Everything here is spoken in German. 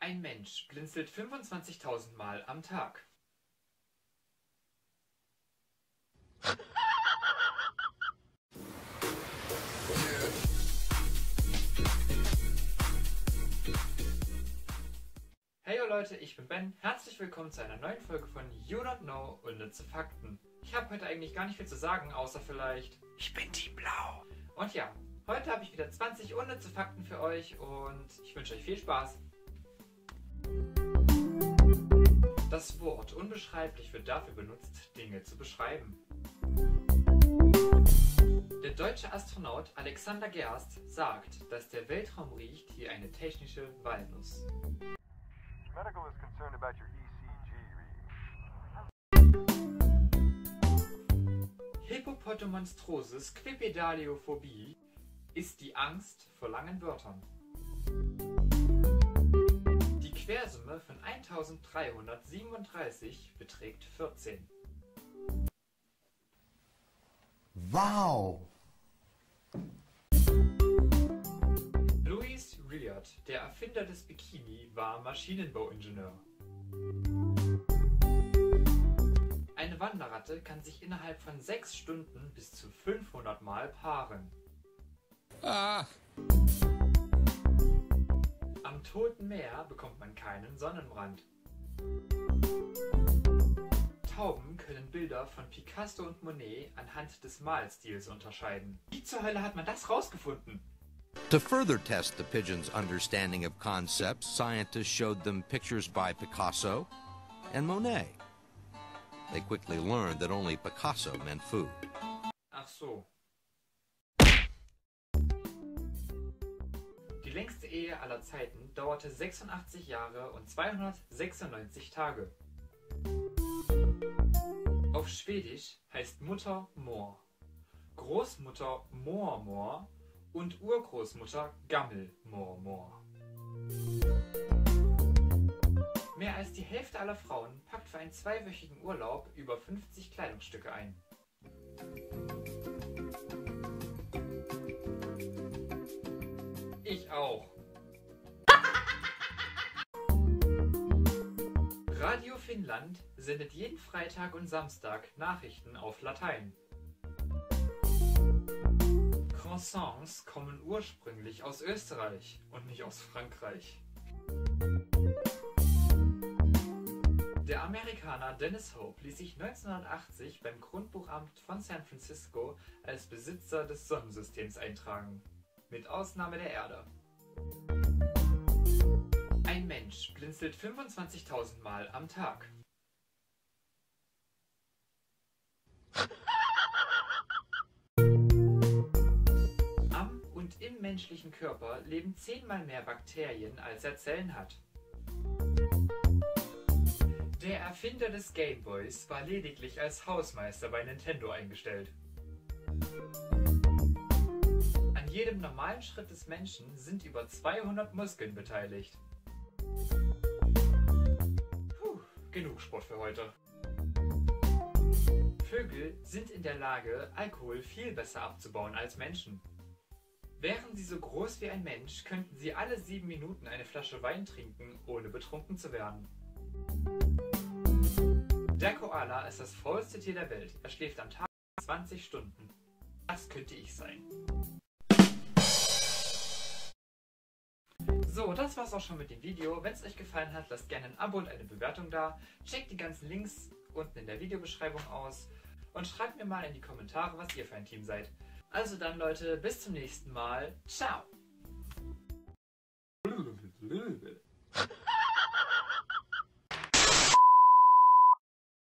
Ein Mensch blinzelt 25.000 Mal am Tag. Hey Leute, ich bin Ben. Herzlich willkommen zu einer neuen Folge von You Don't Know Unnütze Fakten. Ich habe heute eigentlich gar nicht viel zu sagen, außer vielleicht ich bin Team Blau. Und ja, heute habe ich wieder 20 unnütze Fakten für euch und ich wünsche euch viel Spaß. Das Wort unbeschreiblich wird dafür benutzt, Dinge zu beschreiben. Der deutsche Astronaut Alexander Gerst sagt, dass der Weltraum riecht wie eine technische Walnuss. Medical is concerned about your ECG reading. Hippopotomonstrosis Quipedaliophobie ist die Angst vor langen Wörtern. Die Quersumme von 1337 beträgt 14. Wow! Louis Reard, der Erfinder des Bikini, war Maschinenbauingenieur. Eine Wanderratte kann sich innerhalb von 6 Stunden bis zu 500 Mal paaren. Am Toten Meer bekommt man keinen Sonnenbrand. Tauben können Bilder von Picasso und Monet anhand des Malstils unterscheiden. Wie zur Hölle hat man das rausgefunden? To further test the pigeons' understanding of concepts, scientists showed them pictures by Picasso and Monet. They quickly learned that only Picasso meant food. Ach so. Die längste Ehe aller Zeiten dauerte 86 Jahre und 296 Tage. Auf Schwedisch heißt Mutter Mor, Großmutter Mormor und Urgroßmutter Gammelmormor. Mehr als die Hälfte aller Frauen packt für einen 2-wöchigen Urlaub über 50 Kleidungsstücke ein. Ich auch. Radio Finnland sendet jeden Freitag und Samstag Nachrichten auf Latein. Croissants kommen ursprünglich aus Österreich und nicht aus Frankreich. Der Amerikaner Dennis Hope ließ sich 1980 beim Grundbuchamt von San Francisco als Besitzer des Sonnensystems eintragen, mit Ausnahme der Erde. Ein Mensch blinzelt 25.000 Mal am Tag. Am und im menschlichen Körper leben 10-mal mehr Bakterien, als er Zellen hat. Der Erfinder des Gameboys war lediglich als Hausmeister bei Nintendo eingestellt. An jedem normalen Schritt des Menschen sind über 200 Muskeln beteiligt. Genug Sport für heute. Vögel sind in der Lage, Alkohol viel besser abzubauen als Menschen. Wären sie so groß wie ein Mensch, könnten sie alle 7 Minuten eine Flasche Wein trinken, ohne betrunken zu werden. Der Koala ist das faulste Tier der Welt. Er schläft am Tag 20 Stunden. Das könnte ich sein. So, das war's auch schon mit dem Video. Wenn es euch gefallen hat, lasst gerne ein Abo und eine Bewertung da. Checkt die ganzen Links unten in der Videobeschreibung aus und schreibt mir mal in die Kommentare, was ihr für ein Team seid. Also dann Leute, bis zum nächsten Mal. Ciao!